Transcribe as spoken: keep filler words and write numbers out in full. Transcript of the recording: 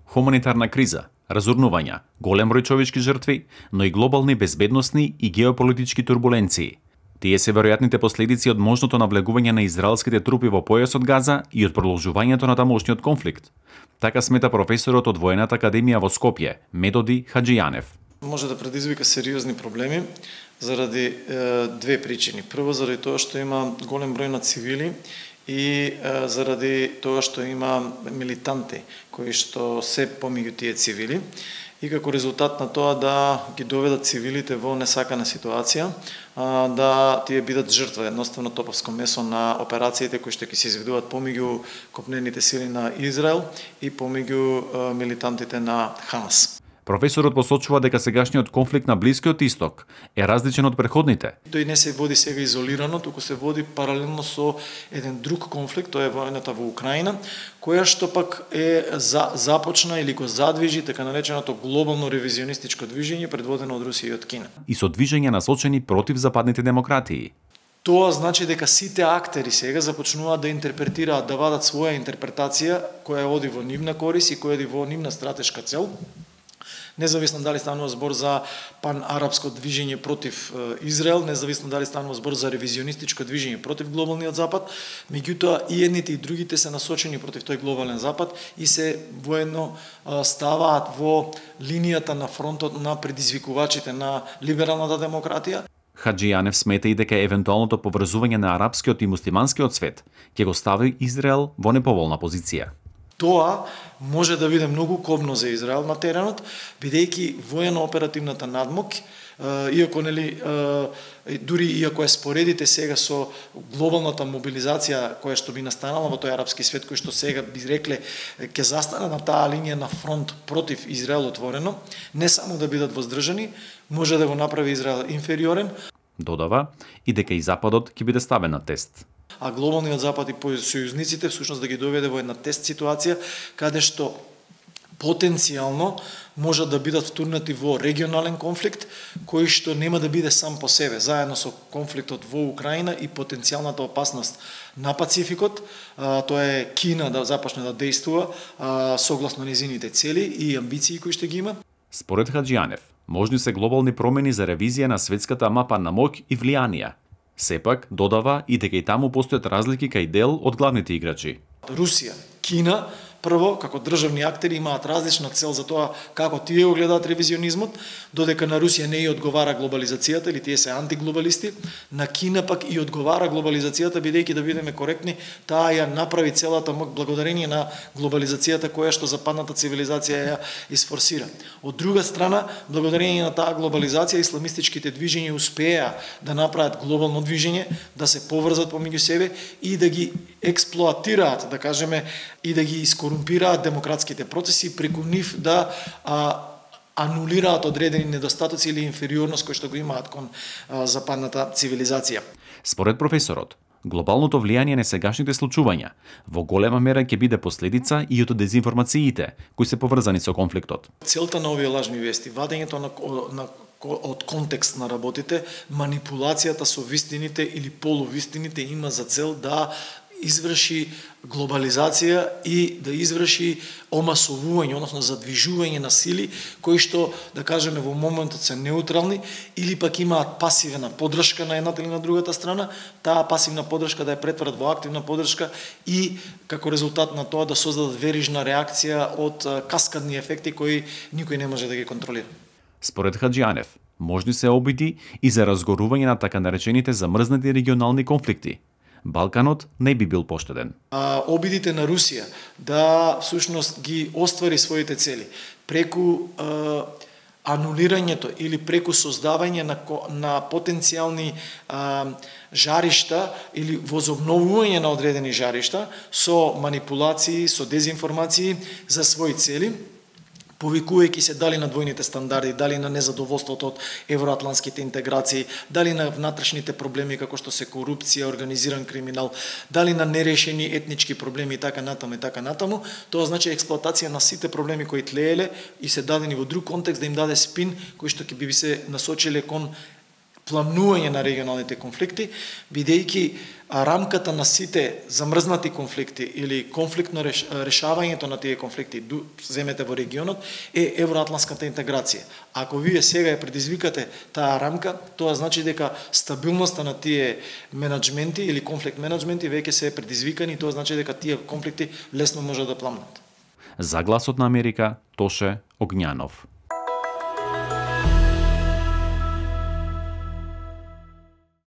Хуманитарна криза, разурнувања, голем број човечки жртви, но и глобални безбедносни и геополитички турбуленции. Тие се веројатните последици од можното навлегување на израелските трупи во појасот Газа и од продолжувањето на тамошниот конфликт. Така смета професорот од Воената академија во Скопје, Методи Хаџијанев. Може да предизвика сериозни проблеми заради е, две причини. Прво, заради тоа што има голем број на цивили и е, заради тоа што има милитанти кои што се помеѓу тие цивили и како резултат на тоа да ги доведат цивилите во несакана ситуација, а, да тие бидат жртва, едноставно топовско месо на операциите кои што ќе се изведуваат помеѓу копнените сили на Израел и помеѓу милитантите на Хамас. Професорот посочува дека сегашниот конфликт на Блискиот Исток е различен од претходните. Тој не се води сега изолирано, туку се води паралелно со еден друг конфликт, тоа е војната во Украина, која што пак е за, започна или го задвижи така нареченото глобално ревизионистичко движење предводено од Русија и од Кина. И со движења насочени против западните демократии. Тоа значи дека сите актери сега започнуваат да интерпретираат, да вадат своја интерпретација која оди во нивна корис и која оди во нивна стратешка цел. Независно дали станува збор за панарапско движење против Израел, независно дали станува збор за ревизионистичко движење против глобалниот запад, меѓутоа и едните и другите се насочени против тој глобален запад и се воедно ставаат во линијата на фронтот на предизвикувачите на либералната демократија. Хаџијанев смета и дека евентуалното поврзување на арапскиот и муслиманскиот свет ќе го стави Израел во неповолна позиција. Тоа може да биде многу кобно за Израел на теренот, бидејќи воено-оперативната надмок, иако нели дури иако е споредите сега со глобалната мобилизација која што би настанала во тој арапски свет, кој што сега би рекле ќе застане на таа линија на фронт против Израел отворено, не само да бидат воздржани, може да го направи Израел инфериорен. Додава и дека и Западот ќе биде ставен на тест. А глобалниот запад и сојузниците всушност да ги доведе во една тест ситуација каде што потенцијално може да бидат втурнати во регионален конфликт кој што нема да биде сам по себе, заедно со конфликтот во Украина и потенцијалната опасност на Пацификот. А, тоа е Кина да започне да действува а, согласно незините цели и амбиции кои што ги има. Според Хаџијанев, можни се глобални промени за ревизија на светската мапа на моќ и влијанија. Сепак, додава и дека и таму постојат разлики кај дел од главните играчи. Русија, Кина, прво, како државни актери имаат различна цел за тоа како тие го гледаат ревизионизмот, додека на Русија не и одговара глобализацијата или тие се антиглобалисти, на Кина пак и одговара глобализацијата, бидејќи да бидеме коректни, таа ја направи целата моќ благодарение на глобализацијата која што западната цивилизација ја isforsира. Од друга страна, благодарение на таа глобализација исламистичките движења успеа да направат глобално движење, да се поврзат помеѓу себе и да ги експлоатираат, да кажеме, и да ги искорумпираат демократските процеси, преку нив да а, анулираат одредени недостатоци или инфериорност кои што го имаат кон а, западната цивилизација. Според професорот, глобалното влијание на сегашните случувања во голема мера ќе биде последица и од дезинформациите кои се поврзани со конфликтот. Целта на овие лажни вести, вадењето на, на од контекст на работите, манипулацијата со вистините или полувистините има за цел да изврши глобализација и да изврши омасовување, односно задвижување на сили кои што, да кажеме, во моментот се неутрални или пак имаат пасивна поддршка на едната или на другата страна, таа пасивна поддршка да ја претворат во активна поддршка и како резултат на тоа да создадат верижна реакција од каскадни ефекти кои никој не може да ги контролира. Според Хаџијанев, можни се обиди и за разгорување на така наречените замрзнати регионални конфликти. Балканот не би бил поштеден. А, обидите на Русија да всушност ги оствари своите цели преку а, анулирањето или преку создавање на, на потенцијални а, жаришта или возобновување на одредени жаришта со манипулации, со дезинформации за своји цели, повикувајќи се дали на двојните стандарди, дали на незадоволството од евроатлантските интеграции, дали на внатрешните проблеми како што се корупција, организиран криминал, дали на нерешени етнички проблеми и така натаму и така натаму, тоа значи експлоатација на сите проблеми кои тлееле и се дадени во друг контекст да им даде спин кој што ќе би се насочиле кон пламнување на регионалните конфликти, бидејќи рамката на сите замрзнати конфликти или конфликтно реш, решавањето на тие конфликти земете во регионот е евроатлантската интеграција. Ако вие сега ја предизвикате таа рамка, тоа значи дека стабилноста на тие менаџменти или конфликт менаџменти веќе се предизвикани, тоа значи дека тие конфликти лесно може да пламнат. За Гласот на Америка, Тоше Огњанов.